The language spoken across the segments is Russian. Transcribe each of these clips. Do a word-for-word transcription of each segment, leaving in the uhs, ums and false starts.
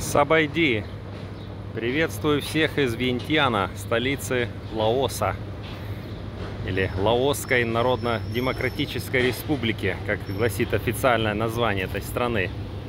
Сабайди! Приветствую всех из Вьентьяна, столицы Лаоса. Или Лаосской Народно-Демократической Республики, как гласит официальное название этой страны.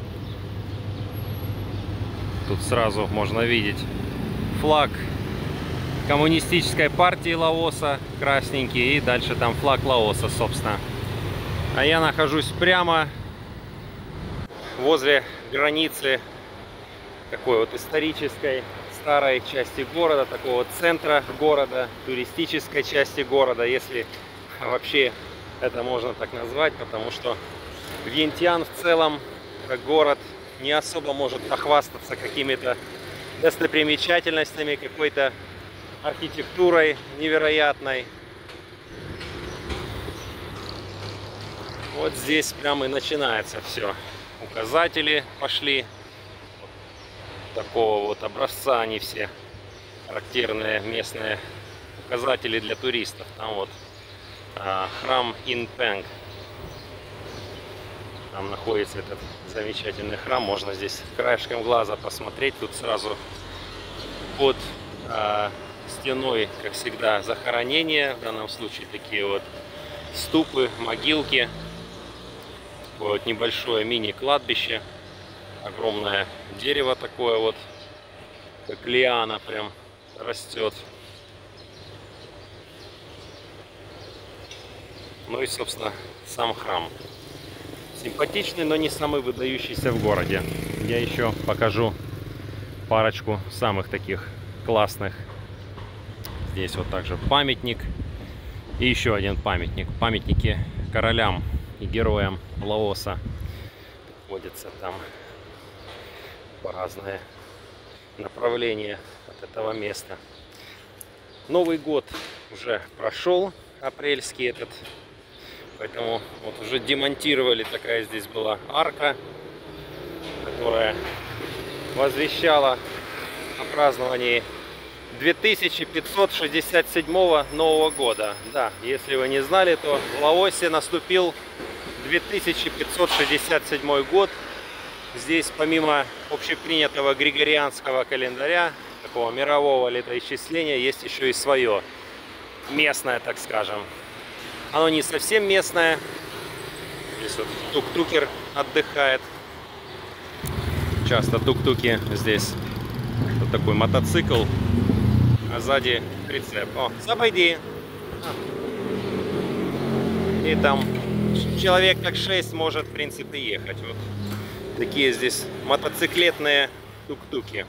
Тут сразу можно видеть флаг коммунистической партии Лаоса, красненький, и дальше там флаг Лаоса, собственно. А я нахожусь прямо возле границы такой вот исторической старой части города, такого центра города, туристической части города, если вообще это можно так назвать, потому что Вьентьян в целом, как город, не особо может похвастаться какими-то достопримечательностями, какой-то архитектурой невероятной. Вот здесь прямо и начинается все. Указатели пошли. Такого вот образца они все. Характерные местные указатели для туристов. Там вот а, храм Инпэнг. Там находится этот замечательный храм. Можно здесь краешком глаза посмотреть. Тут сразу под а, стеной, как всегда, захоронения. В данном случае такие вот ступы, могилки. Вот небольшое мини-кладбище. Огромное дерево такое вот, как лиана, прям растет. Ну и, собственно, сам храм. Симпатичный, но не самый выдающийся в городе. Я еще покажу парочку самых таких классных. Здесь вот также памятник. И еще один памятник. Памятники королям и героям Лаоса находятся там по разные направления от этого места. Новый год уже прошел, апрельский этот, поэтому вот уже демонтировали, такая здесь была арка, которая возвещала о праздновании две тысячи пятьсот шестьдесят седьмого Нового года. Да, если вы не знали, то в Лаосе наступил две тысячи пятьсот шестьдесят седьмой год. Здесь помимо общепринятого григорианского календаря, такого мирового летоисчисления, есть еще и свое местное, так скажем. Оно не совсем местное. Здесь вот тук-тукер отдыхает. Часто тук-туки здесь. Вот такой мотоцикл, а сзади прицеп. О, Сабайди! И там человек так шесть может, в принципе, ехать. Вот такие здесь мотоциклетные тук-туки.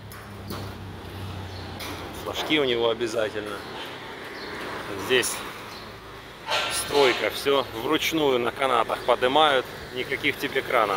Флажки у него обязательно. Здесь стройка, все вручную на канатах поднимают, никаких тебе кранов.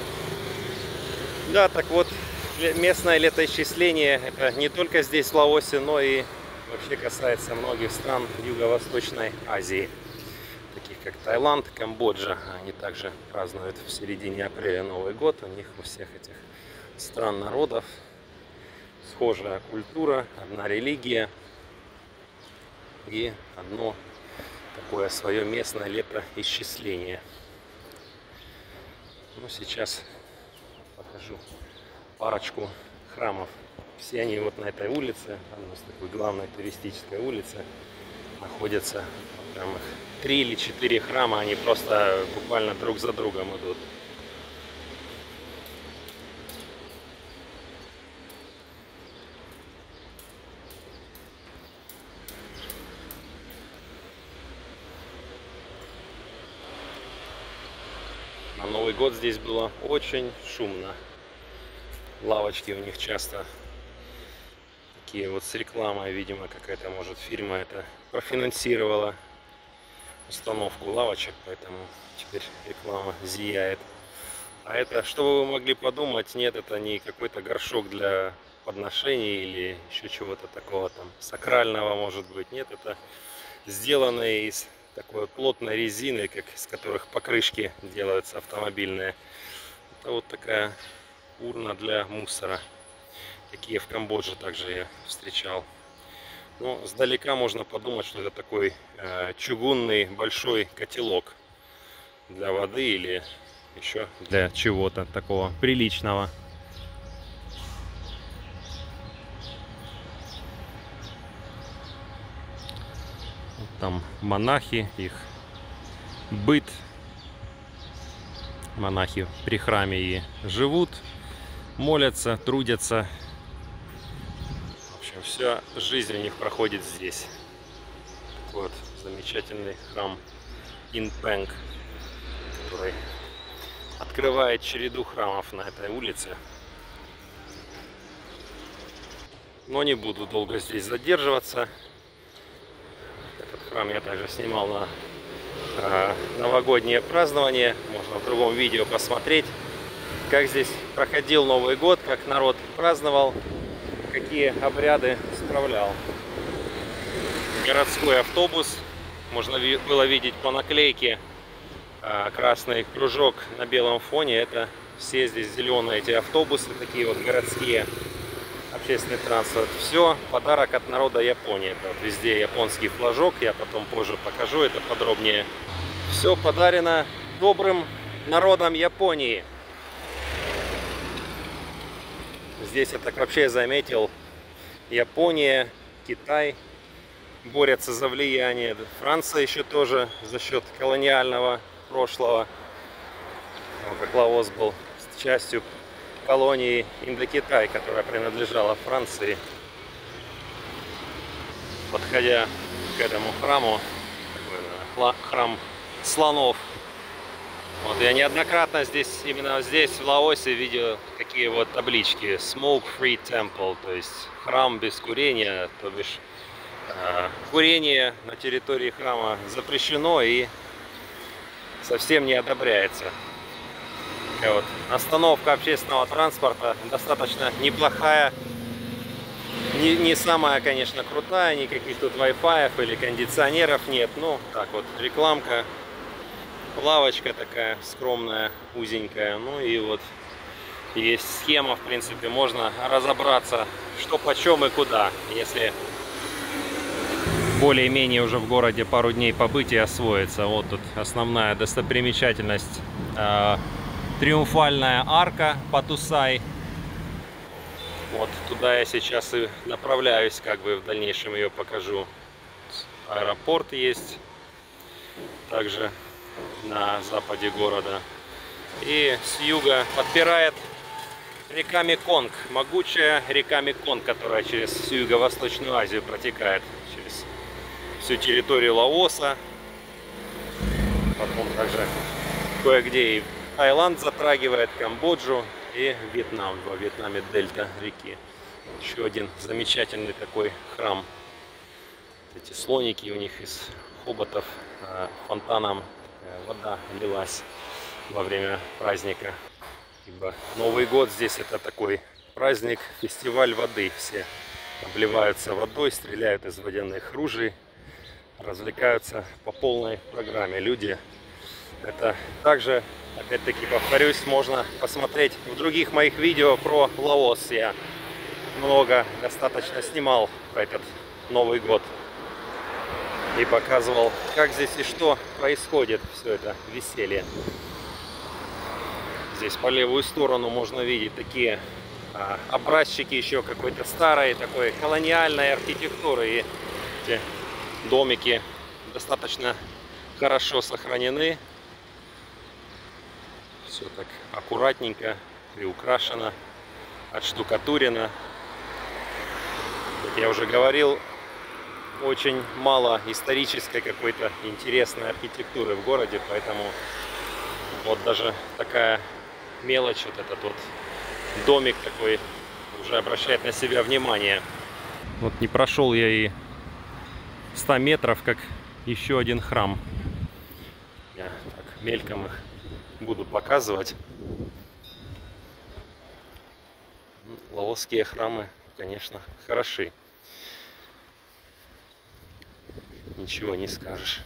Да, так вот, местное летоисчисление это не только здесь в Лаосе, но и вообще касается многих стран Юго-Восточной Азии, таких как Таиланд, Камбоджа. Они также празднуют в середине апреля Новый год. У них у всех этих стран, народов схожая культура, одна религия и одно такое свое местное летоисчисление. Ну, сейчас покажу парочку храмов. Все они вот на этой улице, у нас такой главной туристической улице, находятся. Там их три или четыре храма, они просто буквально друг за другом идут. На Новый год здесь было очень шумно. Лавочки у них часто такие вот с рекламой, видимо, какая-то, может, фирма это профинансировала установку лавочек, поэтому теперь реклама зияет. А это, что вы могли подумать, нет, это не какой-то горшок для подношений или еще чего-то такого там сакрального, может быть. Нет, это сделанные из такой плотной резины, как из которых покрышки делаются автомобильные. Это вот такая урна для мусора. Такие в Камбодже также я встречал. Но сдалека можно подумать, что это такой э, чугунный большой котелок для воды или еще для чего-то такого приличного. там монахи, их быт. Монахи при храме и живут, молятся, трудятся. В общем, вся жизнь у них проходит здесь. Такой вот замечательный храм Инпэнг, который открывает череду храмов на этой улице. Но не буду долго здесь задерживаться. Этот храм я также снимал на э, новогоднее празднование. Можно в другом видео посмотреть, как здесь проходил Новый год, как народ праздновал, какие обряды справлял. Городской автобус. Можно было видеть по наклейке э, красный кружок на белом фоне. Это все здесь зеленые эти автобусы, такие вот городские. Общественный транспорт. Все подарок от народа Японии. Это вот везде японский флажок. Я потом позже покажу это подробнее. Все подарено добрым народом Японии. Здесь я так вообще заметил. Япония, Китай борются за влияние. Франция еще тоже за счет колониального прошлого. Как Лаос был частью колонии Индокитай, которая принадлежала Франции. Подходя к этому храму, такой, храм слонов, вот, я неоднократно здесь, именно здесь, в Лаосе, видел такие вот таблички Smoke Free Temple, то есть храм без курения, то бишь э, курение на территории храма запрещено и совсем не одобряется. Вот. Остановка общественного транспорта достаточно неплохая, не, не самая, конечно, крутая, никаких тут Wi-Fi или кондиционеров нет, ну так вот, рекламка, лавочка такая скромная, узенькая, ну и вот есть схема, в принципе, можно разобраться, что почем и куда, если более-менее уже в городе пару дней побыть и освоиться. Вот тут основная достопримечательность. Триумфальная арка Патусай. Вот туда я сейчас и направляюсь, как бы в дальнейшем ее покажу. Аэропорт есть также на западе города. И с юга подпирает река Меконг, могучая река Меконг, которая через всю Юго-Восточную Азию протекает, через всю территорию Лаоса. Потом также кое-где и Таиланд затрагивает, Камбоджу и Вьетнам. Во Вьетнаме дельта реки. Еще один замечательный такой храм. Эти слоники у них из хоботов, фонтаном вода лилась во время праздника. Ибо Новый год здесь это такой праздник, фестиваль воды. Все обливаются водой, стреляют из водяных ружей, развлекаются по полной программе. Люди это также, опять-таки повторюсь, можно посмотреть в других моих видео про Лаос. Я много достаточно снимал про этот Новый год и показывал, как здесь и что происходит, все это веселье. Здесь по левую сторону можно видеть такие а, образчики еще какой-то старой такой колониальной архитектуры. И эти домики достаточно хорошо сохранены. Все так аккуратненько, приукрашено, отштукатурено. Как я уже говорил, очень мало исторической какой-то интересной архитектуры в городе, поэтому вот даже такая мелочь, вот этот вот домик такой, уже обращает на себя внимание. Вот не прошел я и ста метров, как еще один храм. Я так мельком их буду показывать. Лаосские храмы, конечно, хороши. Ничего не скажешь.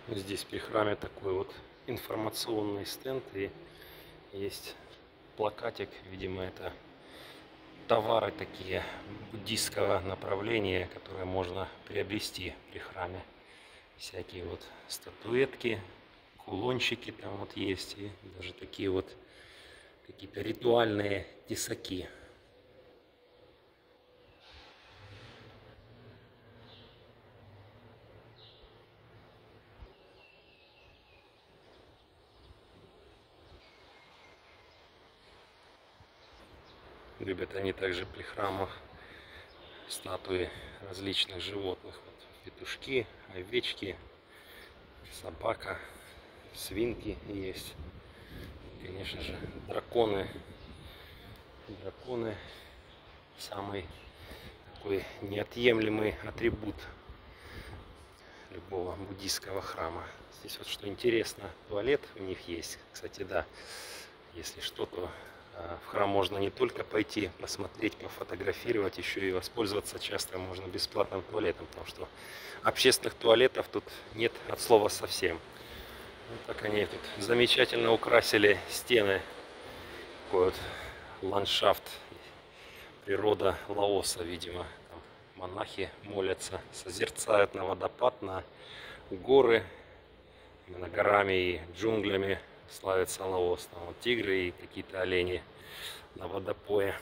Здесь при храме такой вот информационный стенд, и есть плакатик, видимо, это товары такие буддийского направления, которые можно приобрести при храме. Всякие вот статуэтки, кулончики там вот есть, и даже такие вот какие-то ритуальные тесаки. Любят они также при храмах статуи различных животных. Вот петушки, овечки, собака, свинки есть. Конечно же, драконы. Драконы самый такой неотъемлемый атрибут любого буддийского храма. Здесь вот что интересно, туалет у них есть. Кстати, да, если что, то в храм можно не только пойти посмотреть, пофотографировать, еще и воспользоваться часто можно бесплатным туалетом, потому что общественных туалетов тут нет от слова совсем. Вот так они тут замечательно украсили стены. Такой вот ландшафт, природа Лаоса, видимо. Там монахи молятся, созерцают на водопад, на горы, именно горами и джунглями славится Лаос. Там вот тигры и какие-то олени на водопое.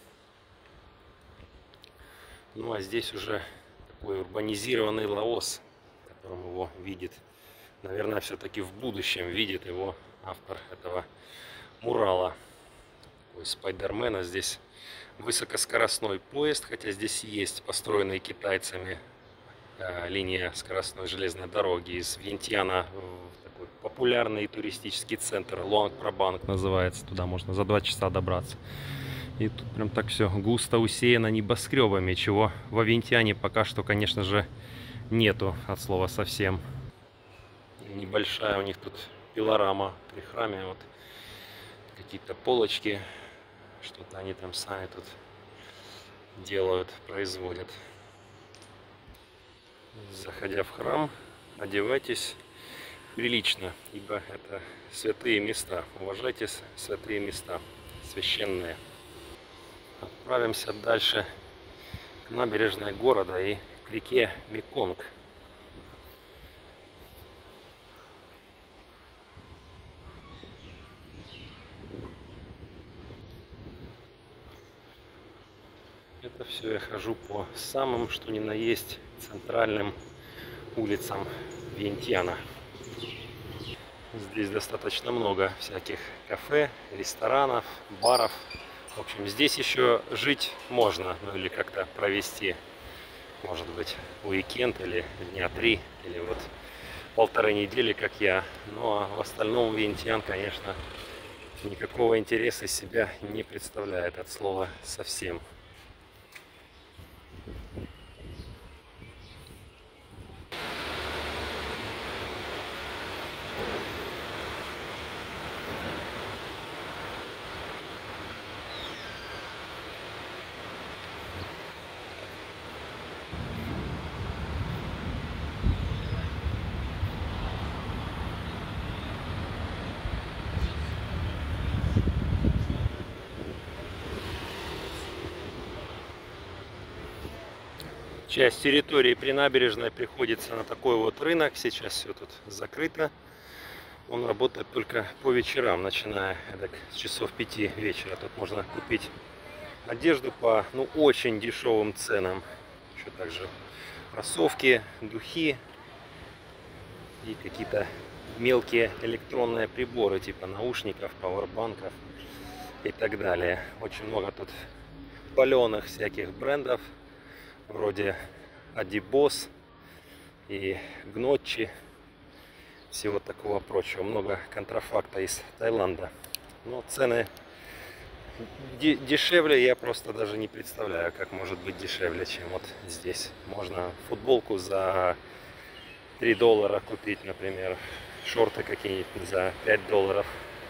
Ну а здесь уже такой урбанизированный Лаос, которым его видит, наверное, все-таки в будущем видит его автор этого мурала. Такой Спайдермена. Здесь высокоскоростной поезд, хотя здесь есть построенный китайцами э, линия скоростной железной дороги из Вьентьяна в такой популярный туристический центр, Луанг Прабанг называется. Туда можно за два часа добраться. И тут прям так все густо усеяно небоскребами, чего во Вьентьяне пока что, конечно же, нету от слова совсем. Небольшая у них тут пилорама при храме, вот какие-то полочки, что-то они там сами тут делают, производят. Заходя в храм, одевайтесь прилично, ибо это святые места. Уважайте святые места, священные. Отправимся дальше к набережной города и к реке Меконг. Это все я хожу по самым, что ни на есть, центральным улицам Вьентьяна. Здесь достаточно много всяких кафе, ресторанов, баров. В общем, здесь еще жить можно, ну или как-то провести, может быть, уикенд или дня три, или вот полторы недели, как я. Ну а в остальном Вьентьян, конечно, никакого интереса из себя не представляет от слова совсем. Часть территории при набережной приходится на такой вот рынок. Сейчас все тут закрыто. Он работает только по вечерам, начиная так, с часов пяти вечера. Тут можно купить одежду по ну, очень дешевым ценам. Еще также кроссовки, духи и какие-то мелкие электронные приборы типа наушников, пауэрбанков и так далее. Очень много тут паленых всяких брендов, вроде Adibos и Gnocchi, всего такого прочего. Много контрафакта из Таиланда. Но цены дешевле, я просто даже не представляю, как может быть дешевле, чем вот здесь. Можно футболку за три доллара купить, например, шорты какие-нибудь за пять долларов.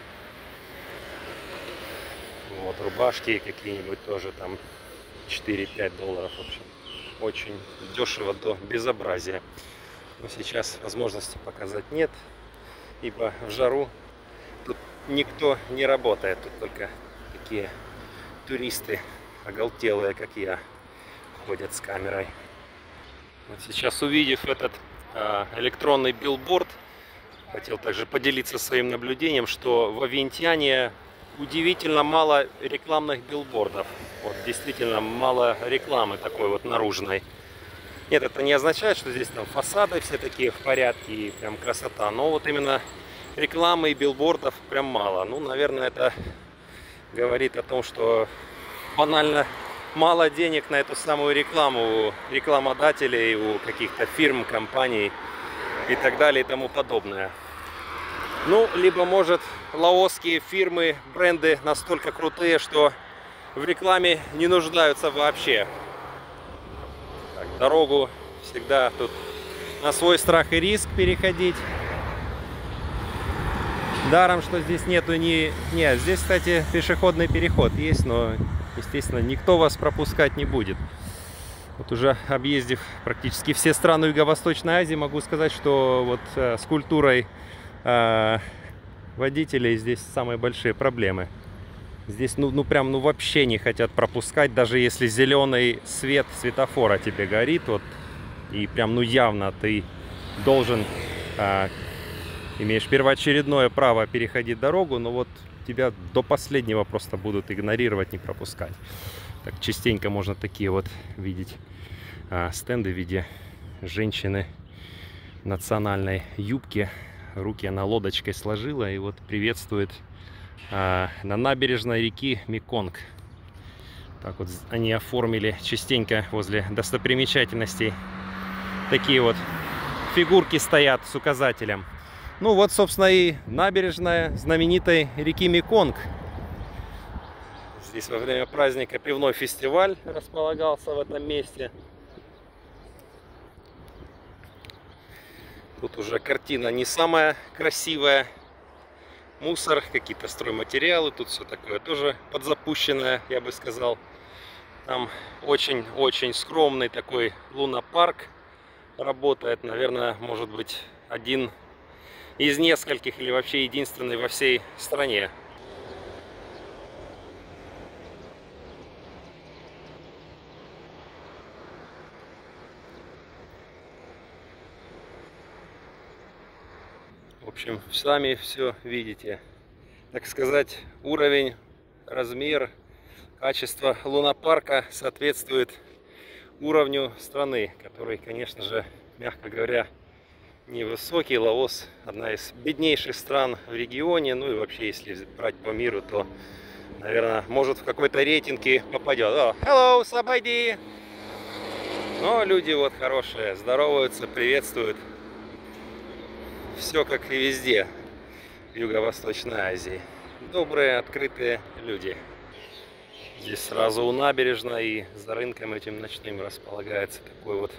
Вот, рубашки какие-нибудь тоже там четыре-пять долларов. В общем, очень дешево до безобразия. Но сейчас возможности показать нет, ибо в жару тут никто не работает, тут только такие туристы оголтелые, как я, ходят с камерой. Вот сейчас, увидев этот э, электронный билборд, хотел также поделиться своим наблюдением, что во Виентьяне удивительно мало рекламных билбордов. Вот, действительно мало рекламы такой вот наружной. Нет, это не означает, что здесь там фасады все такие в порядке и прям красота. Но вот именно рекламы и билбордов прям мало. Ну, наверное, это говорит о том, что банально мало денег на эту самую рекламу у рекламодателей, у каких-то фирм, компаний и так далее и тому подобное. Ну, либо, может, лаосские фирмы, бренды настолько крутые, что в рекламе не нуждаются вообще. Так, дорогу всегда тут на свой страх и риск переходить. Даром, что здесь нету ни... Нет, здесь, кстати, пешеходный переход есть, но, естественно, никто вас пропускать не будет. Вот уже объездив практически все страны Юго-Восточной Азии, могу сказать, что вот э, с культурой э, водителей здесь самые большие проблемы. Здесь, ну, ну прям, ну вообще не хотят пропускать, даже если зеленый свет светофора тебе горит, вот, и прям, ну явно ты должен... Э, имеешь первоочередное право переходить дорогу, но вот тебя до последнего просто будут игнорировать, не пропускать. Так частенько можно такие вот видеть а, стенды в виде женщины в национальной юбке. Руки она лодочкой сложила и вот приветствует а, на набережной реки Меконг. Так вот они оформили частенько возле достопримечательностей. Такие вот фигурки стоят с указателем. Ну вот, собственно, и набережная знаменитой реки Меконг. Здесь во время праздника пивной фестиваль располагался в этом месте. Тут уже картина не самая красивая. Мусор, какие-то стройматериалы. Тут все такое тоже подзапущенное, я бы сказал. Там очень-очень скромный такой лунопарк работает. Наверное, может быть, один из нескольких или вообще единственный во всей стране. В общем, сами все видите. Так сказать, уровень, размер, качество лунопарка соответствует уровню страны, который, конечно же, мягко говоря, невысокий. Лаос одна из беднейших стран в регионе, ну и вообще, если брать по миру, то, наверное, может в какой-то рейтинге попадет. О, hello, сабайди! Но люди вот хорошие, здороваются, приветствуют. Все как и везде в Юго-Восточной Азии. Добрые, открытые люди. Здесь сразу у набережной и за рынком этим ночным располагается такой вот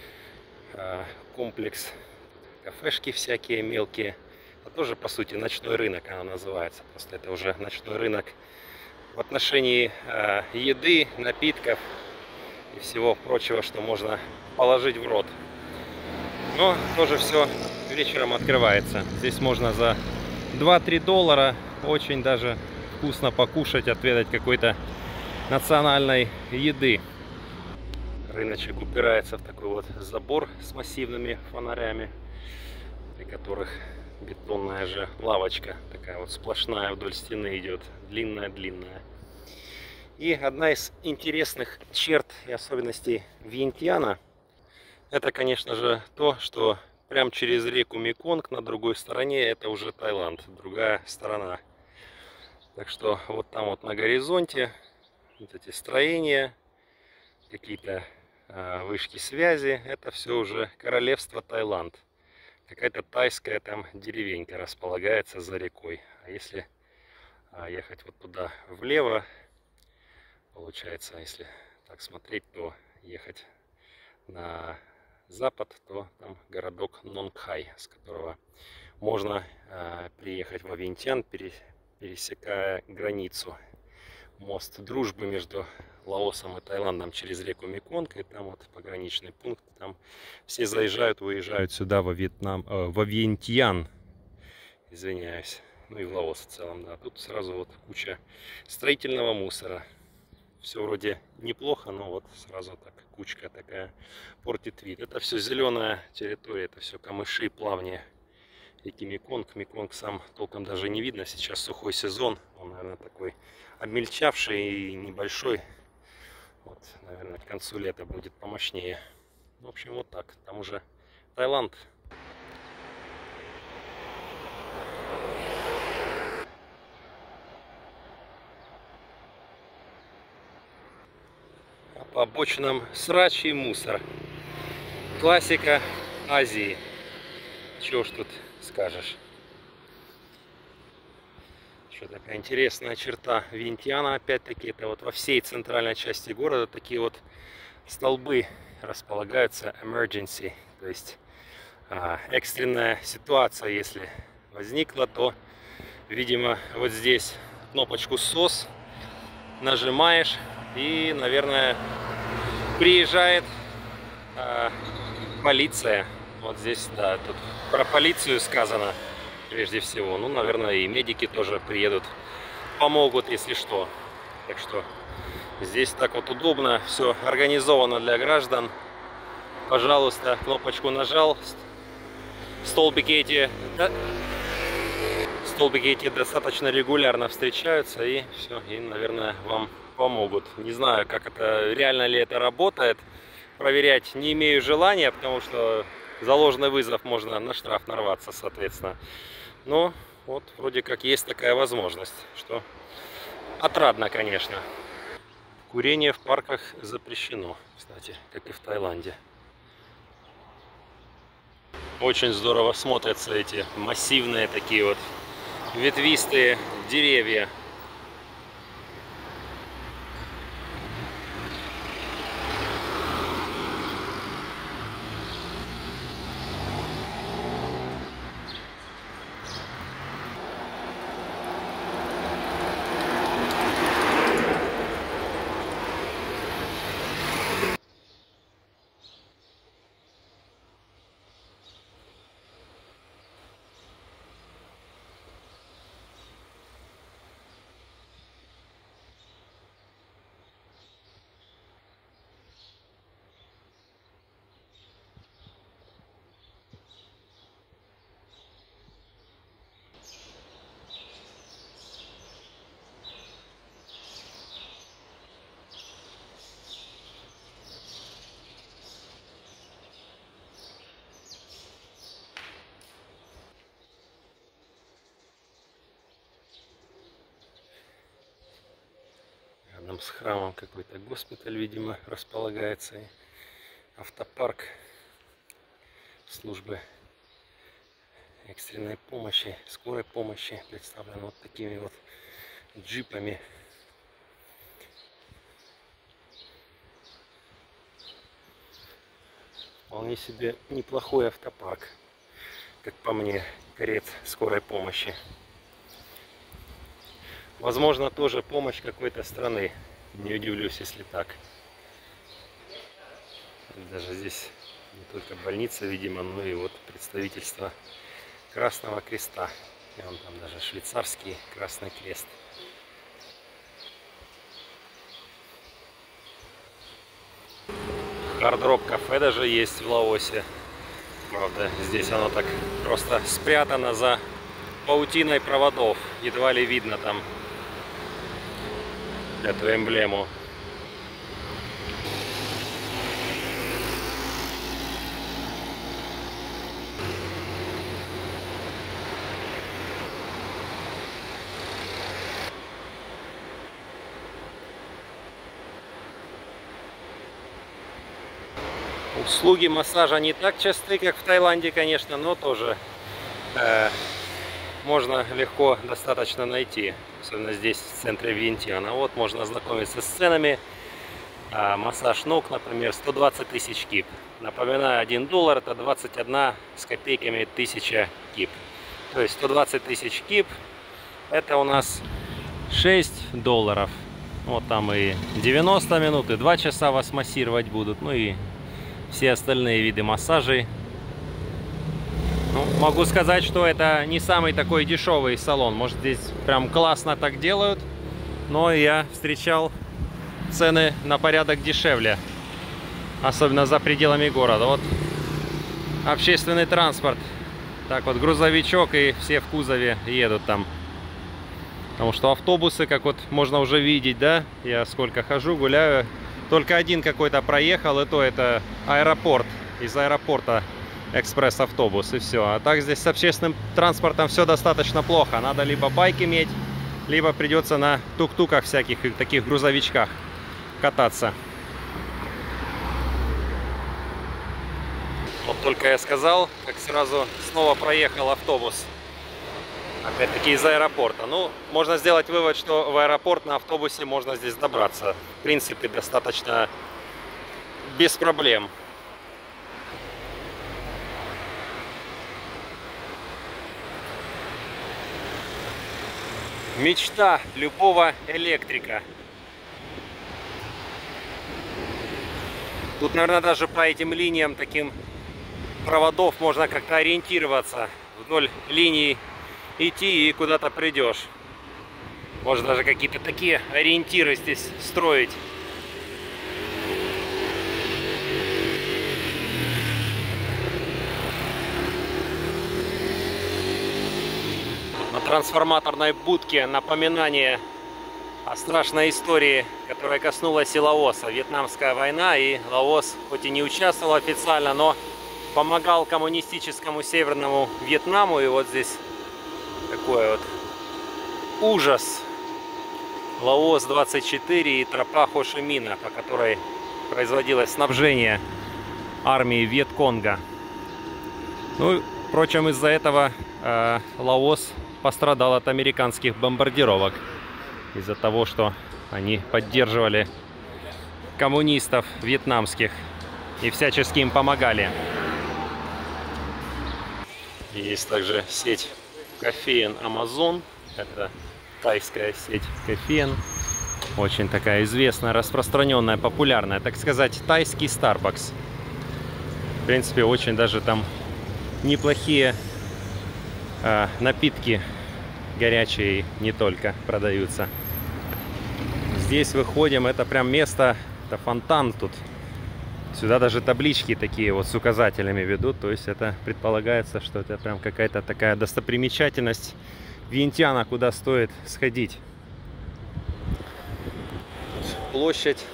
э, комплекс. Кафешки всякие мелкие. Это тоже, по сути, ночной рынок она называется. Просто это уже ночной рынок в отношении э, еды, напитков и всего прочего, что можно положить в рот. Но тоже все вечером открывается. Здесь можно за два-три доллара очень даже вкусно покушать, отведать какой-то национальной еды. Рыночек упирается в такой вот забор с массивными фонарями, при которых бетонная же лавочка такая вот сплошная вдоль стены идет, длинная-длинная. И одна из интересных черт и особенностей Виентьяна — это, конечно же, то, что прямо через реку Меконг на другой стороне это уже Таиланд, другая сторона. Так что вот там вот на горизонте вот эти строения, какие-то э, вышки связи, это все уже королевство Таиланд. Какая-то тайская там деревенька располагается за рекой. А если а, ехать вот туда влево, получается, если так смотреть, то ехать на запад, то там городок Нонг-Хай, с которого можно а, приехать во Виентьян, пересекая границу. мост дружбы между Лаосом и Таиландом через реку Меконг, и там вот пограничный пункт, там все заезжают, выезжают сюда во Вьетнам, э, во Вьентьян, извиняюсь, ну и в Лаос в целом, да. Тут сразу вот куча строительного мусора. Все вроде неплохо, но вот сразу так кучка такая портит вид. Это все зеленая территория, это все камыши, плавни реки Меконг. Меконг сам толком даже не видно, сейчас сухой сезон, он, наверное, такой обмельчавший и небольшой. Вот, наверное, к концу лета будет помощнее. В общем, вот так. Там уже Таиланд. А по обочинам срач и мусор. Классика Азии. Чего уж тут скажешь. Еще такая интересная черта Вьентьяна, опять-таки, это вот во всей центральной части города такие вот столбы располагаются, emergency, то есть а, экстренная ситуация, если возникла, то, видимо, вот здесь кнопочку сос нажимаешь и, наверное, приезжает а, полиция. Вот здесь, да, тут про полицию сказано. Прежде всего, ну, наверное, и медики тоже приедут, помогут, если что. Так что здесь так вот удобно, все организовано для граждан. Пожалуйста, кнопочку нажал, столбики эти, да, столбики эти достаточно регулярно встречаются, и все, и, наверное, вам помогут. Не знаю, как это, реально ли это работает, проверять не имею желания, потому что за ложный вызов можно на штраф нарваться, соответственно. Но вот вроде как есть такая возможность, что отрадно, конечно. Курение в парках запрещено, кстати, как и в Таиланде. Очень здорово смотрятся эти массивные такие вот ветвистые деревья. Рядом с храмом какой-то госпиталь, видимо, располагается. И автопарк службы экстренной помощи, скорой помощи представлен вот такими вот джипами. Вполне себе неплохой автопарк, как по мне, карет скорой помощи. Возможно, тоже помощь какой-то страны. Не удивлюсь, если так. Даже здесь не только больница, видимо, но и вот представительство Красного Креста. И вон там даже швейцарский Красный Крест. Хард-рок кафе даже есть в Лаосе. Правда, здесь оно так просто спрятано за паутиной проводов. Едва ли видно там эту эмблему. Услуги массажа не так часты, как в Таиланде, конечно, но тоже э, можно легко достаточно найти. Особенно здесь, в центре Вьентьяна. Вот можно ознакомиться с ценами. А, массаж ног, например, сто двадцать тысяч кип. Напоминаю, один доллар это двадцать одна с копейками тысяча кип. То есть сто двадцать тысяч кип это у нас шесть долларов. Вот там и девяносто минут, и два часа вас массировать будут. Ну и все остальные виды массажей. Ну, могу сказать, что это не самый такой дешевый салон. Может, здесь прям классно так делают. Но я встречал цены на порядок дешевле. Особенно за пределами города. Вот общественный транспорт. Так вот, грузовичок, и все в кузове едут там. Потому что автобусы, как вот можно уже видеть, да, я сколько хожу, гуляю, только один какой-то проехал, и то это аэропорт. Из аэропорта экспресс-автобус, и все. А так здесь с общественным транспортом все достаточно плохо. Надо либо байк иметь, либо придется на тук-туках всяких и таких грузовичках кататься. Вот только я сказал, как сразу снова проехал автобус. Опять-таки из аэропорта. Ну, можно сделать вывод, что в аэропорт на автобусе можно здесь добраться. В принципе, достаточно без проблем. Мечта любого электрика. Тут, наверное, даже по этим линиям, таким проводов, можно как-то ориентироваться. Вдоль линий идти и куда-то придешь. Можно даже какие-то такие ориентиры здесь строить. На трансформаторной будке напоминание о страшной истории, которая коснулась и Лаоса. Вьетнамская война, и Лаос хоть и не участвовал официально, но помогал коммунистическому Северному Вьетнаму. И вот здесь такой вот ужас. Лаос двадцать четыре и тропа Хо Ши Мина, по которой производилось снабжение армии Вьетконга. Ну, впрочем, из-за этого э, Лаос пострадал от американских бомбардировок. Из-за того, что они поддерживали коммунистов вьетнамских и всячески им помогали. Есть также сеть кофеен Amazon. Это тайская сеть кофеен. Очень такая известная, распространенная, популярная. Так сказать, тайский Starbucks. В принципе, очень даже там неплохие э, напитки горячие не только продаются. Здесь выходим, это прям место, это фонтан тут. Сюда даже таблички такие вот с указателями ведут. То есть это предполагается, что это прям какая-то такая достопримечательность Вьентьяна, куда стоит сходить. Площадь.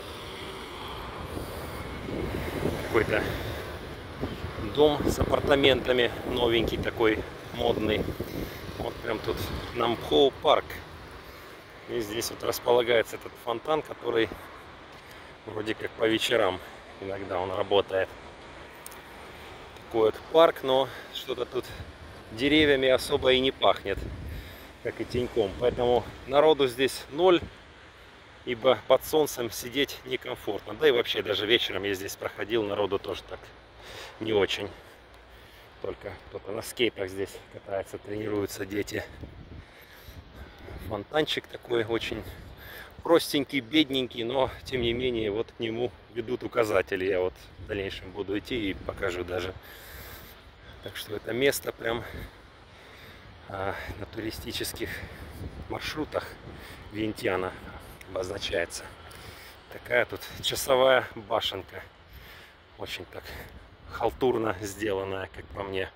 Какой-то дом с апартаментами. Новенький такой, модный. Вот прям тут Нампхоу парк. И здесь вот располагается этот фонтан, который вроде как по вечерам иногда он работает. Такой вот парк, но что-то тут деревьями особо и не пахнет, как и теньком. Поэтому народу здесь ноль, ибо под солнцем сидеть некомфортно. Да и вообще даже вечером я здесь проходил, народу тоже так не очень. Только кто-то на скейтах здесь катается, тренируются дети. Фонтанчик такой очень простенький, бедненький, но тем не менее вот к нему ведут указатели. Я вот в дальнейшем буду идти и покажу даже. Так что это место прям а, на туристических маршрутах Вьентьяна обозначается. Такая тут часовая башенка. Очень так халтурно сделанная, как по мне.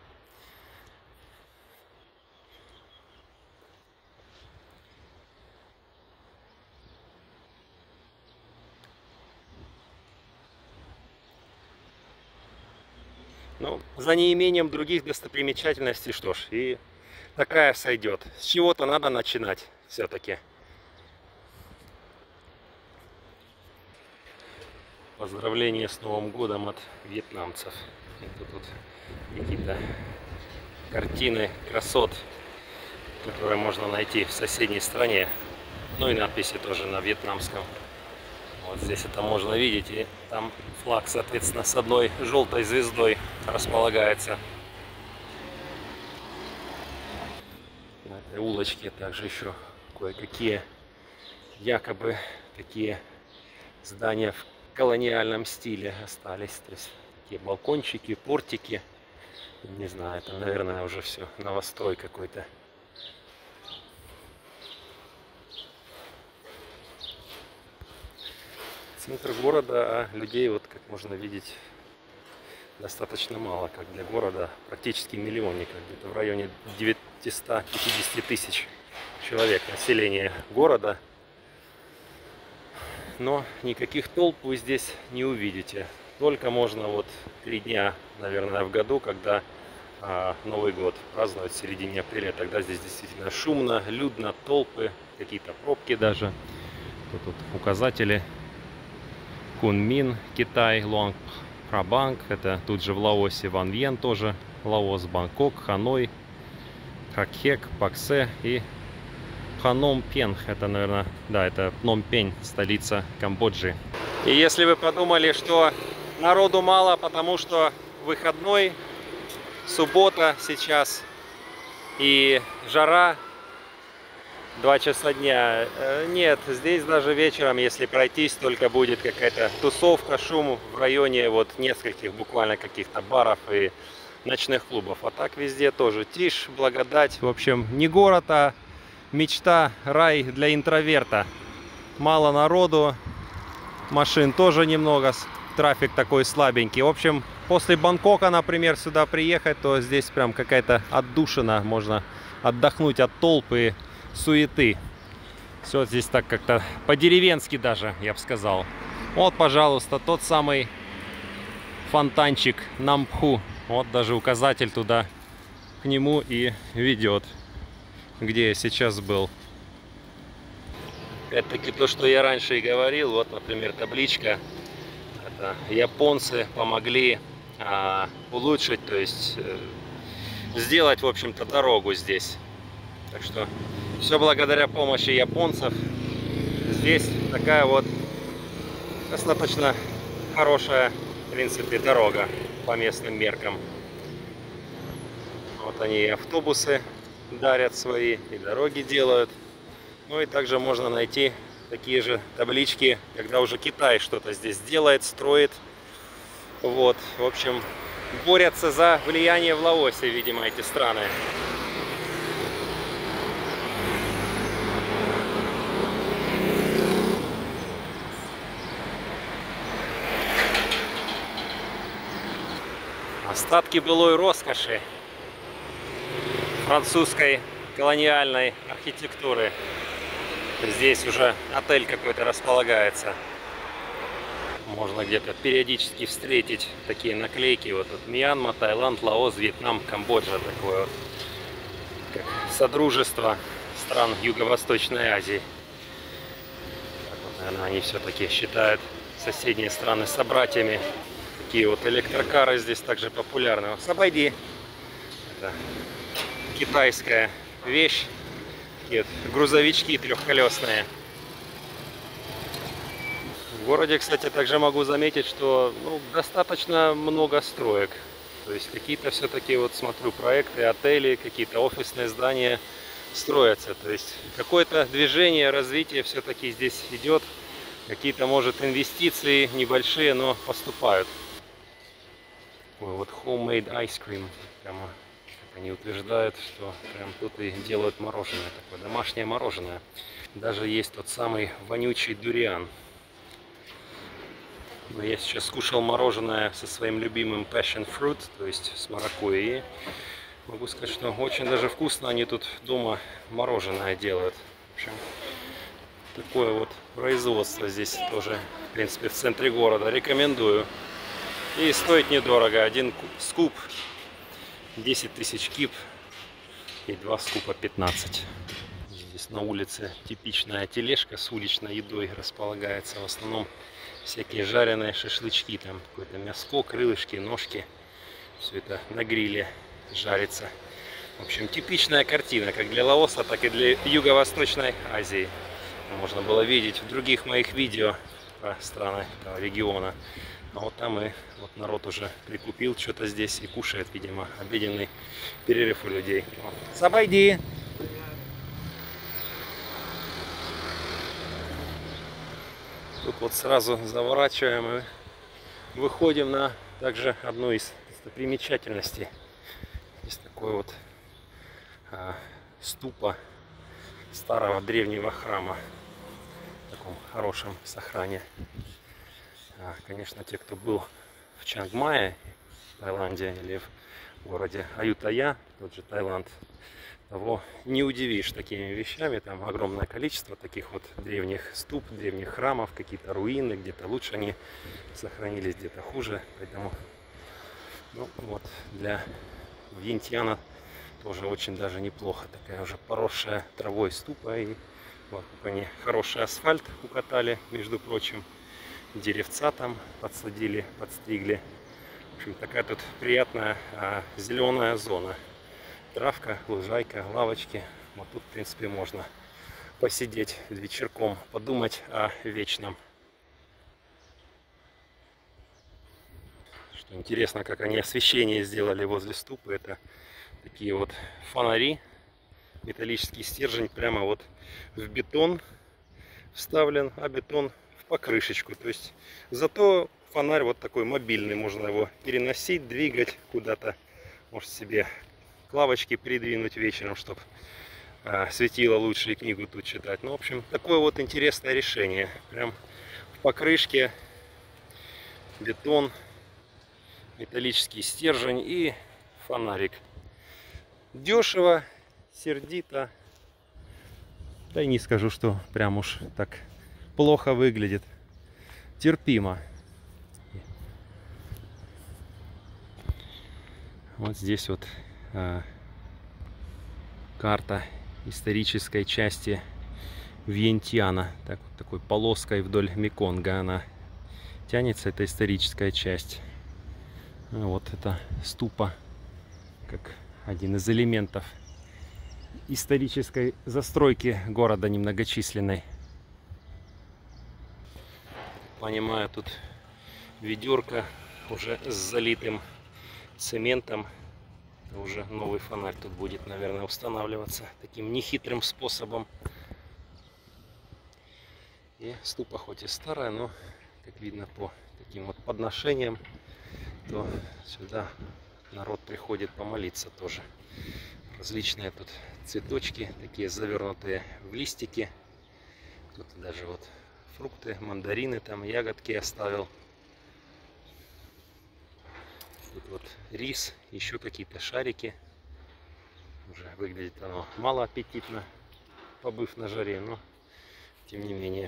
Ну, за неимением других достопримечательностей, что ж, и такая сойдет. С чего-то надо начинать все-таки. Поздравления с Новым годом от вьетнамцев. Это тут какие-то картины красот, которые можно найти в соседней стране. Ну и надписи тоже на вьетнамском. Вот здесь это можно видеть, и там флаг, соответственно, с одной желтой звездой располагается. На этой улочке также еще кое-какие якобы такие здания в колониальном стиле остались. То есть такие балкончики, портики. Не знаю, это, наверное, уже все новострой какой-то. Центр города, а людей, вот как можно видеть, достаточно мало, как для города, практически миллионника, где-то в районе девятисот пятидесяти тысяч человек населения города. Но никаких толп вы здесь не увидите. Только можно вот три дня, наверное, в году, когда а, Новый год празднуют в середине апреля. Тогда здесь действительно шумно, людно, толпы, какие-то пробки даже. Тут, тут указатели. Кунмин, Китай, Луанг Прабанг, это тут же в Лаосе, Ван Вьен тоже, Лаос, Бангкок, Ханой, Хакхек, Паксе и Пханом Пен, это, наверное, да, это Пном Пень, столица Камбоджи. И если вы подумали, что народу мало, потому что выходной, суббота сейчас и жара, два часа дня. Нет, здесь даже вечером, если пройтись, только будет какая-то тусовка, шум в районе вот нескольких буквально каких-то баров и ночных клубов. А так везде тоже тишь, благодать. В общем, не город, а мечта, рай для интроверта. Мало народу, машин тоже немного, трафик такой слабенький. В общем, после Бангкока, например, сюда приехать, то здесь прям какая-то отдушина, можно отдохнуть от толпы, суеты. Все здесь так как-то по-деревенски даже, я бы сказал. Вот, пожалуйста, тот самый фонтанчик Нампху. Вот даже указатель туда к нему и ведет, где я сейчас был. Опять-таки то, что я раньше и говорил. Вот, например, табличка. Это японцы помогли а, улучшить, то есть э, сделать, в общем-то, дорогу здесь. Так что все благодаря помощи японцев. Здесь такая вот достаточно хорошая, в принципе, дорога по местным меркам. Вот они и автобусы дарят свои, и дороги делают. Ну и также можно найти такие же таблички, когда уже Китай что-то здесь делает, строит. Вот, в общем, борются за влияние в Лаосе, видимо, эти страны. Остатки былой роскоши французской колониальной архитектуры. Здесь уже отель какой-то располагается. Можно где-то периодически встретить такие наклейки. Вот тут Мьянма, Таиланд, Лаос, Вьетнам, Камбоджа. Такое вот как содружество стран Юго-Восточной Азии. Так вот, наверное, они все-таки считают соседние страны собратьями. Такие вот электрокары здесь также популярны. Обойди. Это китайская вещь. Такие вот грузовички трехколесные. В городе, кстати, также могу заметить, что ну, достаточно много строек. То есть какие-то все-таки, вот смотрю, проекты, отели, какие-то офисные здания строятся. То есть какое-то движение, развитие все-таки здесь идет. Какие-то, может, инвестиции небольшие, но поступают. Ой, вот homemade ice cream. Прямо они утверждают, что прям тут и делают мороженое. Такое домашнее мороженое. Даже есть тот самый вонючий дуриан. Но я сейчас скушал мороженое со своим любимым passion fruit, то есть с маракуйей. И могу сказать, что очень даже вкусно они тут дома мороженое делают. В общем, такое вот производство здесь тоже, в принципе, в центре города. Рекомендую. И стоит недорого. Один скуп десять тысяч кип и два скупа пятнадцать. Здесь на улице типичная тележка с уличной едой располагается. В основном всякие жареные шашлычки, там какое-то мяско, крылышки, ножки. Все это на гриле жарится. В общем, типичная картина, как для Лаоса, так и для Юго-Восточной Азии. Можно было видеть в других моих видео про страны этого региона. А вот там и вот народ уже прикупил что-то здесь и кушает, видимо, обеденный перерыв у людей. Обойди! Тут вот сразу заворачиваем и выходим на также одну из достопримечательностей. Здесь такой вот а, ступа старого древнего храма в таком хорошем сохране. А, конечно, те, кто был в Чангмае, Таиланде, или в городе Аютая, тот же Таиланд, того не удивишь такими вещами. Там огромное количество таких вот древних ступ, древних храмов, какие-то руины, где-то лучше они сохранились, где-то хуже. Поэтому, ну вот, для Вьентьяна тоже очень даже неплохо. Такая уже поросшая травой ступа, и вокруг они хороший асфальт укатали, между прочим. Деревца там подсадили, подстригли. В общем, такая тут приятная а, зеленая зона. Травка, лужайка, лавочки. Вот тут, в принципе, можно посидеть вечерком, подумать о вечном. Что интересно, как они освещение сделали возле ступы. Это такие вот фонари. Металлический стержень прямо вот в бетон вставлен, а бетон в покрышечку. То есть зато фонарь вот такой мобильный. Можно его переносить, двигать куда-то. Может себе лавочки придвинуть вечером, чтобы а, светило лучше и книгу тут читать. Ну, в общем, такое вот интересное решение. Прям в покрышке бетон, металлический стержень и фонарик. Дешево, сердито. Да и не скажу, что прям уж так плохо выглядит. Терпимо. Вот здесь вот карта исторической части Вьентьяна. Так, вот такой полоской вдоль Меконга она тянется. Это историческая часть. Вот это ступа, как один из элементов исторической застройки города немногочисленной. Понимаю, тут ведерко уже с залитым цементом. Уже новый фонарь тут будет, наверное, устанавливаться таким нехитрым способом. И ступа хоть и старая, но, как видно по таким вот подношениям, то сюда народ приходит помолиться тоже. Различные тут цветочки, такие завернутые в листики. Тут даже вот фрукты, мандарины, там ягодки оставил. Тут вот рис, еще какие-то шарики. Уже выглядит оно мало аппетитно, побыв на жаре, но тем не менее.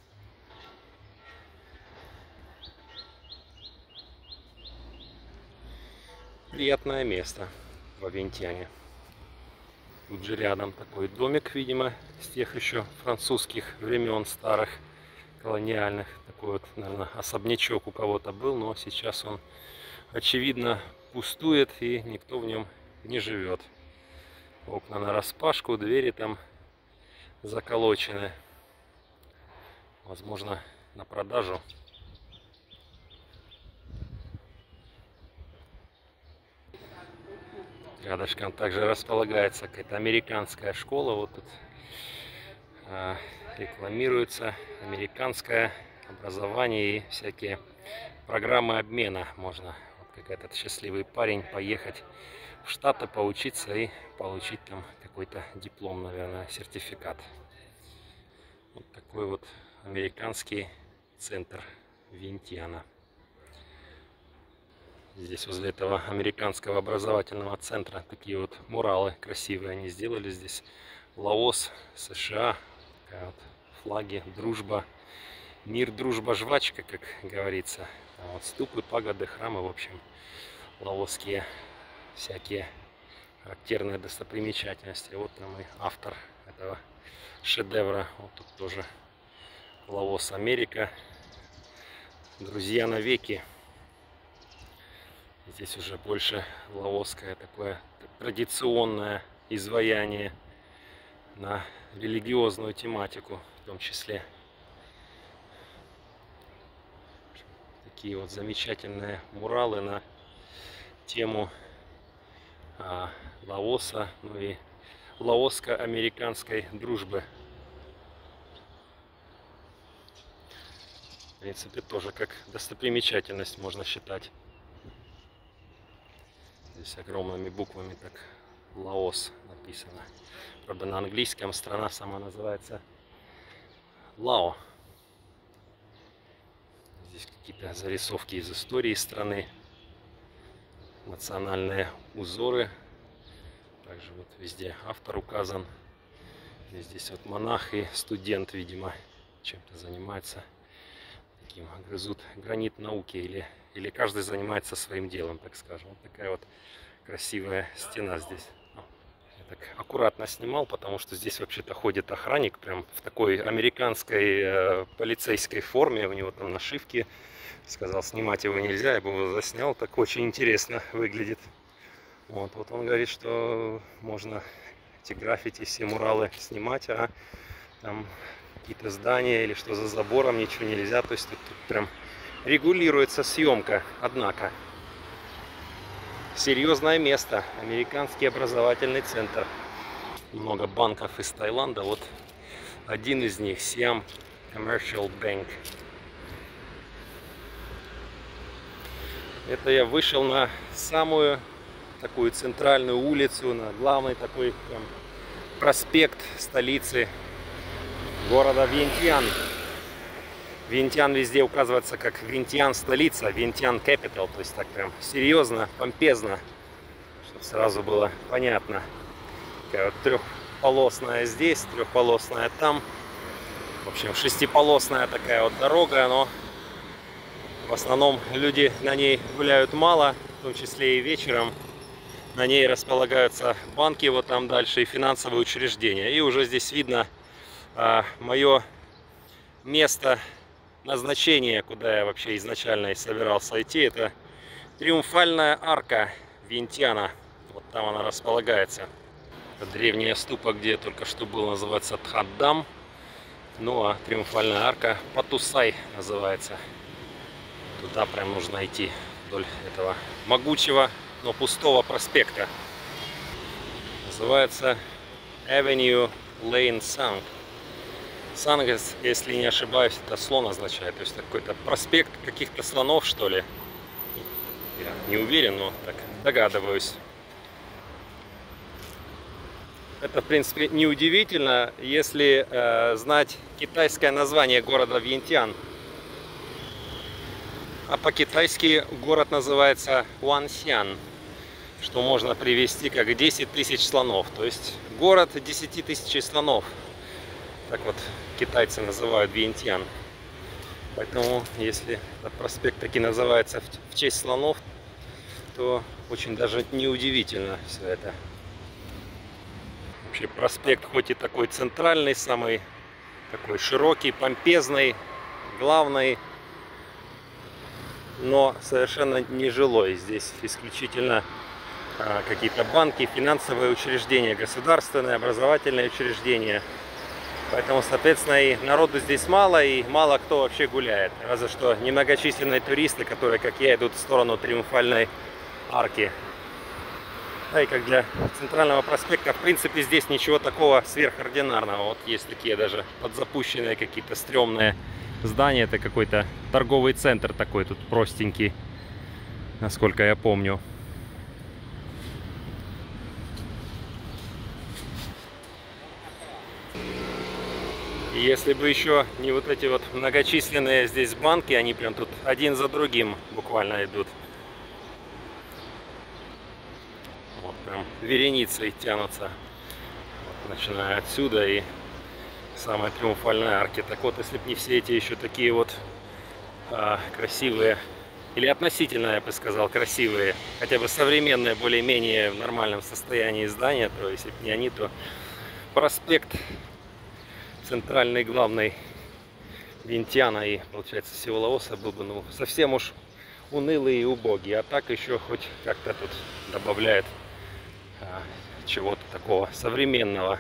Приятное место во Вьентьяне. Тут же рядом такой домик, видимо, с тех еще французских времен старых, колониальных. Такой вот, наверное, особнячок у кого-то был, но сейчас он, очевидно, пустует и никто в нем не живет. Окна нараспашку, двери там заколочены. Возможно, на продажу. Рядышком также располагается какая-то американская школа. Вот тут а, рекламируется американское образование и всякие программы обмена. Можно, вот как этот счастливый парень, поехать в Штаты, поучиться и получить там какой-то диплом, наверное, сертификат. Вот такой вот американский центр Вьентьяна. Здесь возле этого американского образовательного центра такие вот муралы красивые они сделали. Здесь Лаос, США, такая вот флаги, дружба, мир, дружба, жвачка, как говорится. А вот ступы, пагоды, храмы, в общем, лаосские всякие характерные достопримечательности. Вот там и автор этого шедевра. Вот тут тоже Лаос, Америка. Друзья навеки. Здесь уже больше лаосское такое традиционное изваяние на религиозную тематику в том числе. Такие вот замечательные муралы на тему а, Лаоса, ну и лаоско-американской дружбы. принципе, тоже как достопримечательность можно считать. Здесь огромными буквами так Лаос написано. Правда, на английском страна сама называется Лао. Здесь какие-то зарисовки из истории страны, национальные узоры. Также вот везде автор указан. И здесь вот монах и студент, видимо, чем-то занимается. Таким грызут гранит науки, или, или каждый занимается своим делом, так скажем. Вот такая вот красивая стена здесь. Я так аккуратно снимал, потому что здесь вообще-то ходит охранник прям в такой американской э, полицейской форме. У него там нашивки. Сказал, снимать его нельзя, я бы его заснял. Так очень интересно выглядит. Вот, вот он говорит, что можно эти граффити, все муралы снимать, а там какие-то здания или что за забором ничего нельзя. То есть тут, тут прям регулируется съемка. Однако серьезное место, американский образовательный центр. Много банков из Таиланда. Вот один из них, Siam Commercial Bank. Это я вышел на самую такую центральную улицу, на главный такой прям проспект столицы города Вьентьян. Вьентьян везде указывается как Вьентьян столица, Вьентьян capital, то есть так прям серьезно, помпезно, чтобы сразу было понятно. Такая вот трехполосная здесь, трехполосная там. В общем, шестиполосная такая вот дорога, но в основном люди на ней гуляют мало, в том числе и вечером. На ней располагаются банки, вот там дальше, и финансовые учреждения. И уже здесь видно а, мое место назначения, куда я вообще изначально и собирался идти. Это Триумфальная арка Вьентьяна. Вот там она располагается. Это древняя ступа, где я только что был, называется Тхаддам. Ну а Триумфальная арка Патусай называется. Туда прям нужно идти вдоль этого могучего, но пустого проспекта. Называется Avenue Lane Sang. Sang, если не ошибаюсь, это слон означает. То есть какой-то проспект каких-то слонов, что ли. Я не уверен, но так догадываюсь. Это, в принципе, неудивительно, если э, знать китайское название города Вьентьян. А по-китайски город называется Уансян, что можно привести как десять тысяч слонов. То есть город десять тысяч слонов. Так вот китайцы называют Вьентьян. Поэтому если этот проспект таки называется в честь слонов, то очень даже неудивительно все это. Вообще проспект хоть и такой центральный, самый такой широкий, помпезный, главный, но совершенно не жилой. Здесь исключительно а, какие-то банки, финансовые учреждения, государственные, образовательные учреждения. Поэтому, соответственно, и народу здесь мало, и мало кто вообще гуляет. Разве что немногочисленные туристы, которые, как я, идут в сторону Триумфальной арки. Да, и как для центрального проспекта, в принципе, здесь ничего такого сверхординарного. Вот есть такие даже подзапущенные какие-то стрёмные здания. Это какой-то торговый центр такой тут простенький, насколько я помню. И если бы еще не вот эти вот многочисленные здесь банки, они прям тут один за другим буквально идут. Вот прям вереницей тянутся. Вот, начиная отсюда и самой Триумфальной арки. Так вот, если бы не все эти еще такие вот а, красивые, или относительно, я бы сказал, красивые, хотя бы современные, более-менее в нормальном состоянии здания, то если бы не они, то проспект центральный, главный Вьентьяна и, получается, всего Лаоса был бы, ну, совсем уж унылый и убогий. А так еще хоть как-то тут добавляет а, чего-то такого современного.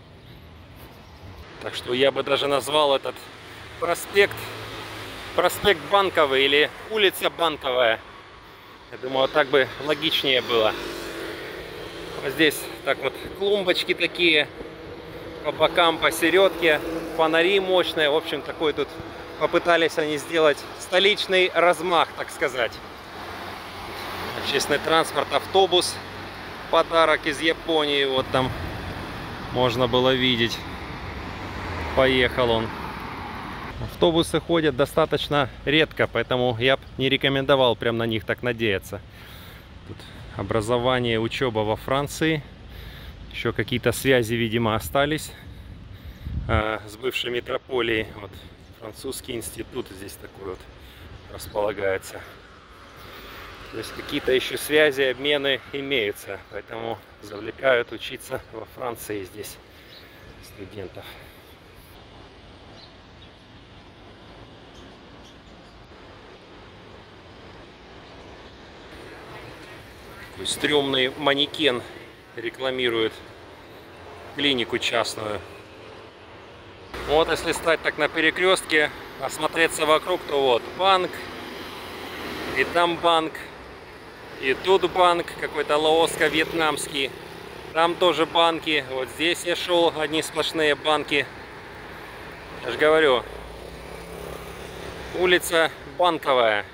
Так что я бы даже назвал этот проспект проспект Банковый или улица Банковая. Я думаю, так бы логичнее было. Вот здесь так вот клумбочки такие по бокам, посередке, фонари мощные. В общем, такой тут попытались они сделать столичный размах, так сказать. Общественный транспорт, автобус, подарок из Японии, вот там можно было видеть. Поехал он. Автобусы ходят достаточно редко, поэтому я бы не рекомендовал прям на них так надеяться. Тут образование, учеба во Франции. Еще какие-то связи, видимо, остались э, с бывшей метрополией. Вот французский институт здесь такой вот располагается. То есть какие-то еще связи, обмены имеются. Поэтому завлекают учиться во Франции здесь студентов. Стрёмный манекен рекламирует клинику частную. Вот если стать так на перекрестке, осмотреться вокруг, то вот банк, и там банк, и тут банк какой-то лаоско-вьетнамский, там тоже банки. Вот здесь я шел, одни сплошные банки. Я же говорю, улица Банковая.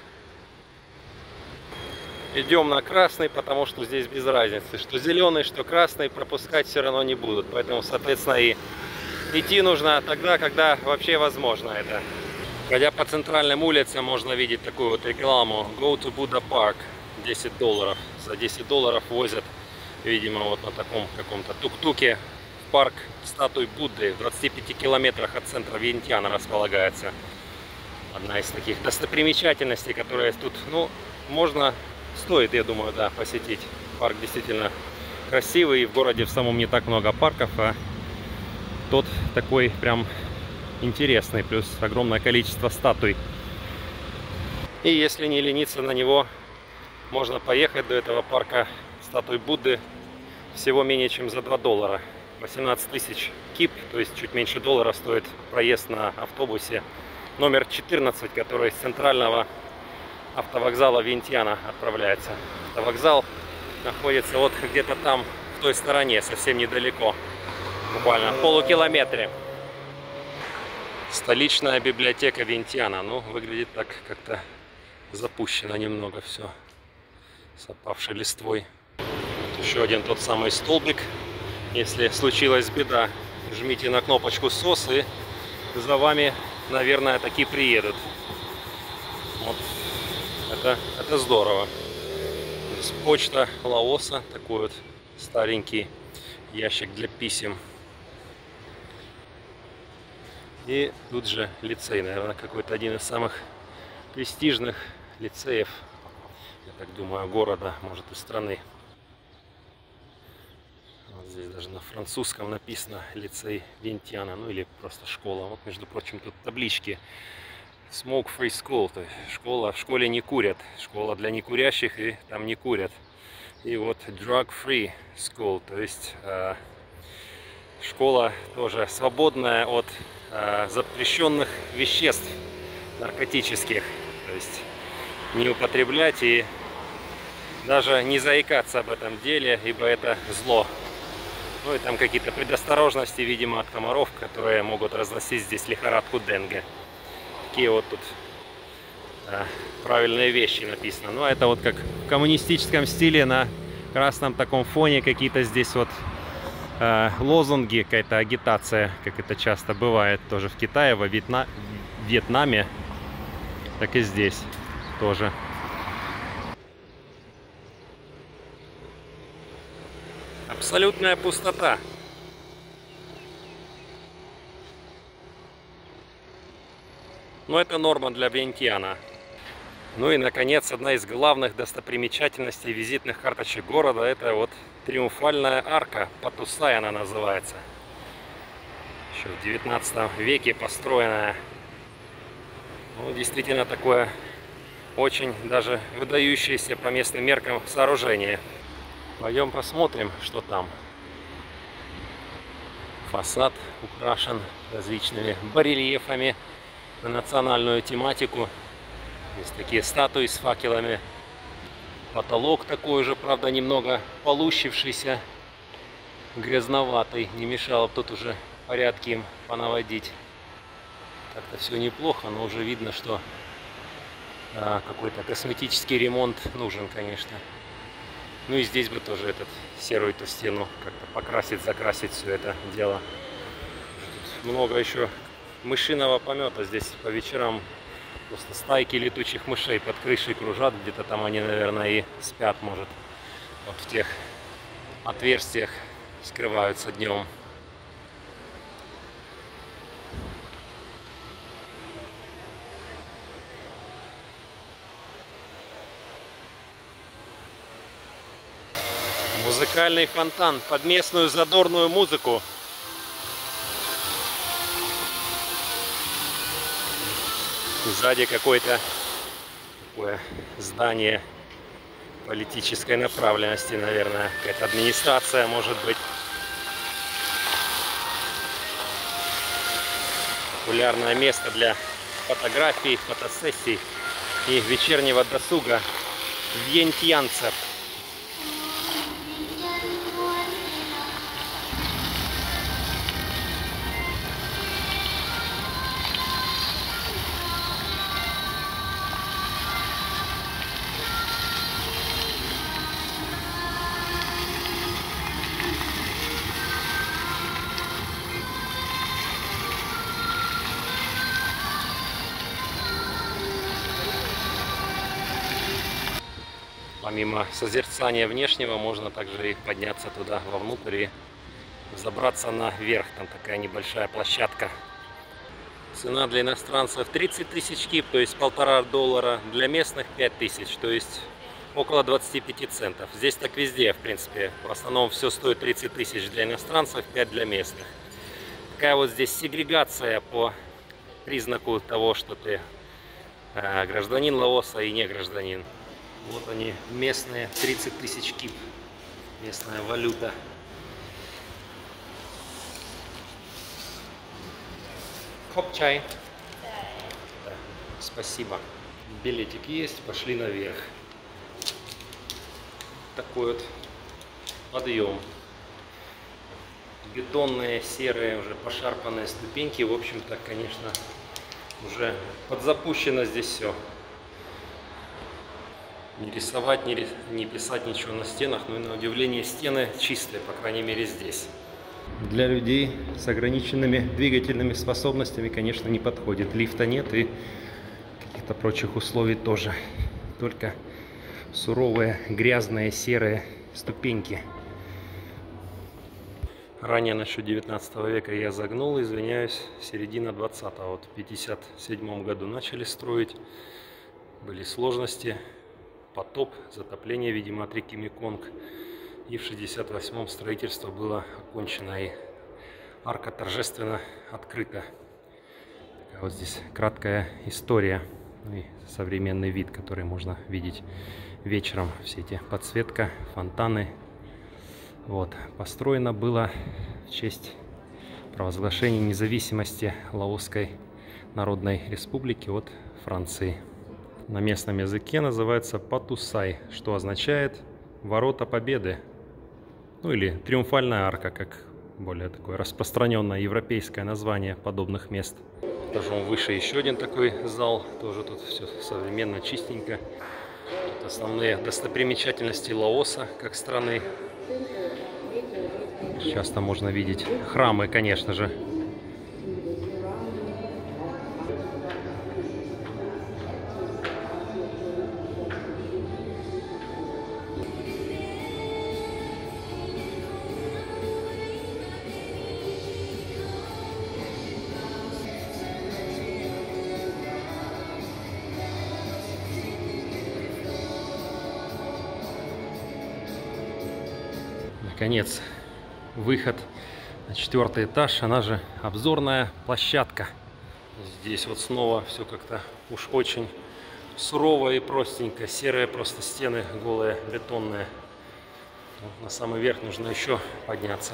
Идем на красный, потому что здесь без разницы, что зеленый, что красный, пропускать все равно не будут. Поэтому, соответственно, и идти нужно тогда, когда вообще возможно это. Ходя по центральным улицам, можно видеть такую вот рекламу: Go to Buddha Park, десять долларов. За десять долларов возят, видимо, вот на таком каком-то тук-туке в парк статуи Будды. В двадцати пяти километрах от центра Вьентьяна располагается. Одна из таких достопримечательностей, которая тут, ну, можно... Стоит, я думаю, да, посетить. Парк действительно красивый, и в городе в самом не так много парков, а тот такой прям интересный, плюс огромное количество статуй. И если не лениться на него, можно поехать до этого парка статуи Будды всего менее чем за два доллара. восемнадцать тысяч кип, то есть чуть меньше доллара стоит проезд на автобусе номер четырнадцать, который из центрального автовокзала Вьентьяна отправляется. Автовокзал находится вот где-то там, в той стороне, совсем недалеко, буквально в полукилометре. Столичная библиотека Вьентьяна. Ну, выглядит так как-то запущено немного все, с опавшей листвой. Вот еще один тот самый столбик. Если случилась беда, жмите на кнопочку сос, и за вами, наверное, таки приедут. Вот. Это, это здорово. Почта Лаоса, такой вот старенький ящик для писем. И тут же лицей, наверное, какой-то один из самых престижных лицеев, я так думаю, города, может, и страны. Вот здесь даже на французском написано лицей Вьентьяна, ну или просто школа. Вот, между прочим, тут таблички. Smoke Free School, то есть школа, в школе не курят, школа для некурящих, и там не курят. И вот Drug Free School, то есть э, школа тоже свободная от э, запрещенных веществ наркотических, то есть не употреблять и даже не заикаться об этом деле, ибо это зло. Ну и там какие-то предосторожности, видимо, от комаров, которые могут разносить здесь лихорадку денге. Такие вот тут а, правильные вещи написано. Ну, это вот как в коммунистическом стиле на красном таком фоне какие-то здесь вот а, лозунги, какая-то агитация, как это часто бывает тоже в Китае, во Вьетна... Вьетнаме, так и здесь тоже. Абсолютная пустота. Но это норма для Вьентьяна. Ну и, наконец, одна из главных достопримечательностей визитных карточек города — это вот Триумфальная арка, Патусай она называется. Еще в девятнадцатом веке построенная. Ну, действительно такое очень даже выдающееся по местным меркам сооружение. Пойдем посмотрим, что там. Фасад украшен различными барельефами на национальную тематику. Есть такие статуи с факелами. Потолок такой же, правда, немного полущившийся, грязноватый. Не мешало бы тут уже порядки им понаводить. как-то все неплохо, но уже видно, что а, какой-то косметический ремонт нужен, конечно. Ну и здесь бы тоже этот серую эту стену как-то покрасить, закрасить все это дело. Тут много еще мышиного помета. Здесь по вечерам просто стайки летучих мышей под крышей кружат. Где-то там они, наверное, и спят, может. Вот в тех отверстиях скрываются днем. Музыкальный фонтан под местную задорную музыку. Сзади какое-то такое здание политической направленности, наверное, какая-то администрация, может быть. Популярное место для фотографий, фотосессий и вечернего досуга вьентьянцев. Помимо созерцания внешнего, можно также и подняться туда вовнутрь и забраться наверх. Там такая небольшая площадка. Цена для иностранцев тридцать тысяч кип, то есть полтора доллара. Для местных пять тысяч, то есть около двадцати пяти центов. Здесь так везде, в принципе. В основном все стоит тридцать тысяч для иностранцев, пять для местных. Такая вот здесь сегрегация по признаку того, что ты э, гражданин Лаоса и не гражданин. Вот они, местные тридцать тысяч кип, местная валюта. Хоп-чай. Да, спасибо. Билетик есть, пошли наверх. Такой вот подъем. Бетонные, серые, уже пошарпанные ступеньки. В общем-то, конечно, уже подзапущено здесь все. Не рисовать, не, рис... не писать ничего на стенах, но и на удивление стены чистые, по крайней мере здесь. Для людей с ограниченными двигательными способностями, конечно, не подходит. Лифта нет и каких-то прочих условий тоже. Только суровые, грязные, серые ступеньки. Ранее насчет девятнадцатого века я загнул, извиняюсь, середина двадцатого. Вот в пятьдесят седьмом году начали строить, были сложности. Потоп, затопление, видимо, от реки Меконг. И в шестьдесят восьмом строительство было окончено и арка торжественно открыта. Такая вот здесь краткая история и современный вид, который можно видеть вечером. Все эти подсветка, фонтаны. Вот. Построено было в честь провозглашения независимости Лаосской Народной Республики от Франции. На местном языке называется Патусай, что означает «ворота победы». Ну или «триумфальная арка», как более такое распространенное европейское название подобных мест. Этажом выше еще один такой зал, тоже тут все современно, чистенько. Тут основные достопримечательности Лаоса, как страны. Часто можно видеть храмы, конечно же. Наконец, выход на четвертый этаж, она же обзорная площадка. Здесь вот снова все как-то уж очень сурово и простенько. Серые просто стены, голые, бетонные. На самый верх нужно еще подняться.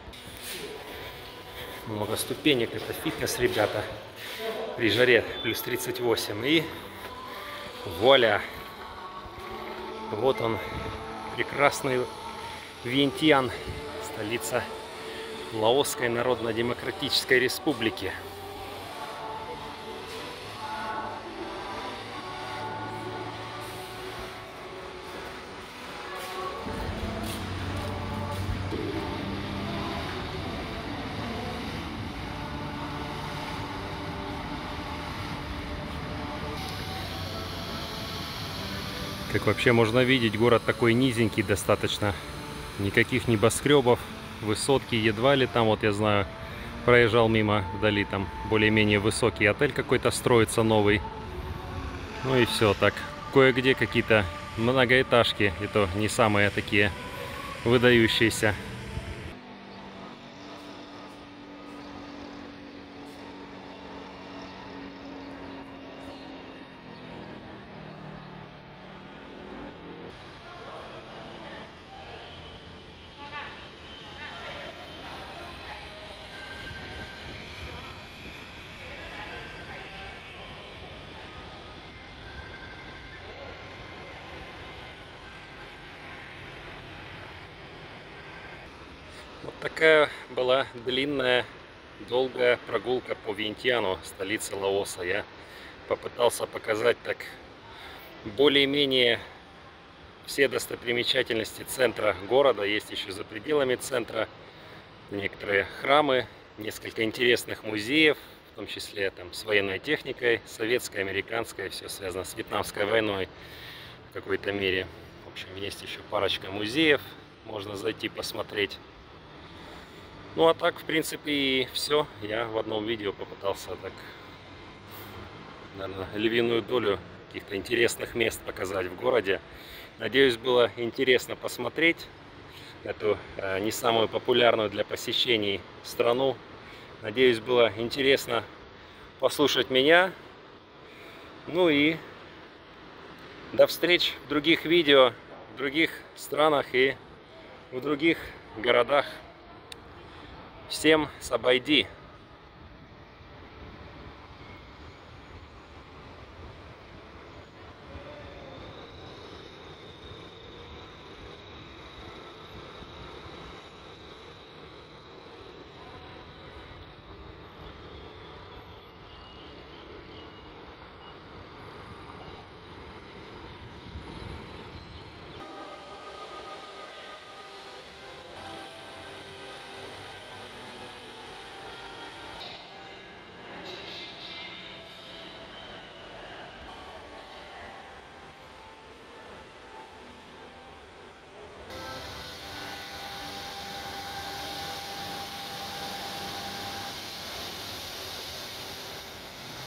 Много ступенек, это фитнес, ребята. При жаре плюс тридцать восемь. И вуаля! Вот он, прекрасный Вьентьян, столица Лаосской Народно-Демократической Республики. Как вообще можно видеть, город такой низенький достаточно. Никаких небоскребов, высотки едва ли. Там вот я знаю, проезжал мимо вдали, там более-менее высокий отель какой-то строится новый. Ну и все так. Кое-где какие-то многоэтажки, и то не самые такие выдающиеся. Вот такая была длинная, долгая прогулка по Вьентьяну, столице Лаоса. Я попытался показать так более-менее все достопримечательности центра города. Есть еще за пределами центра некоторые храмы, несколько интересных музеев, в том числе там с военной техникой, советской, американской, все связано с Вьетнамской войной в какой-то мере. В общем, есть еще парочка музеев, можно зайти посмотреть. Ну а так, в принципе, и все. Я в одном видео попытался так, наверное, львиную долю каких-то интересных мест показать в городе. Надеюсь, было интересно посмотреть эту э, не самую популярную для посещений страну. Надеюсь, было интересно послушать меня. Ну и до встреч в других видео, в других странах и в других городах. Всем сабайди!